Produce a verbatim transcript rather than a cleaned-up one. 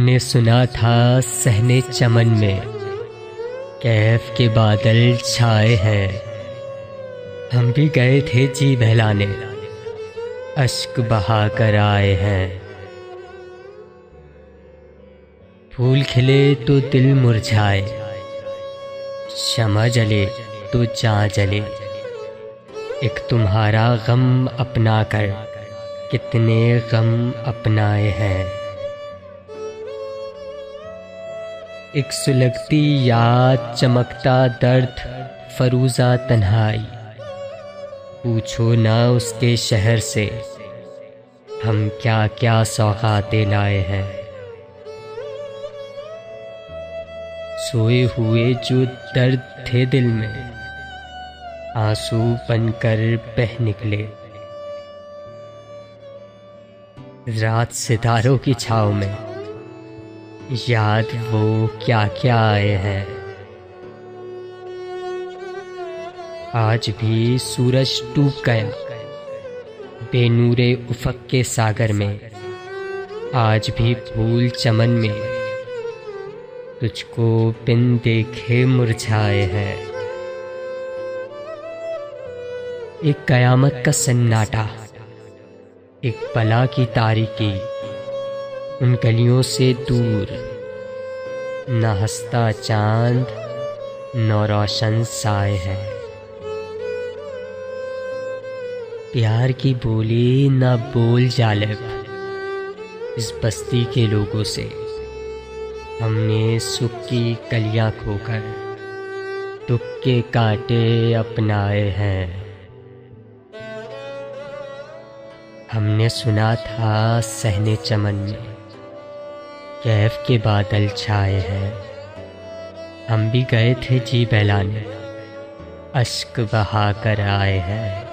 हमने सुना था सहने चमन में कैफ के बादल छाए हैं। हम भी गए थे जी बहलाने, अश्क बहा कर आए हैं। फूल खिले तो दिल मुरझाए, शमा जले तो जान जले। एक तुम्हारा गम अपना कर कितने गम अपनाए हैं। एक सुलगती याद, चमकता दर्द, फरूजा तन्हाई। पूछो ना उसके शहर से हम क्या क्या सौगातें लाए हैं। सोए हुए जो दर्द थे दिल में आंसू बनकर बह निकले। रात सितारों की छाव में याद वो क्या क्या आए हैं। आज भी सूरज डूब गया बेनूरे उफक के सागर में। आज भी फूल चमन में तुझको बिन देखे मुरझाए हैं। एक कयामत का सन्नाटा, एक बला की तारीकी, उन गलियों से दूर न हंसता चांद न रोशन साए हैं। प्यार की बोली न बोल जालिब इस बस्ती के लोगों से। हमने सुख की कलियां खोकर दुख के कांटे अपनाए हैं। हमने सुना था सहने चमन में कैफ के बादल छाए हैं। हम भी गए थे जी बहलाने, अश्क बहा कर आए हैं।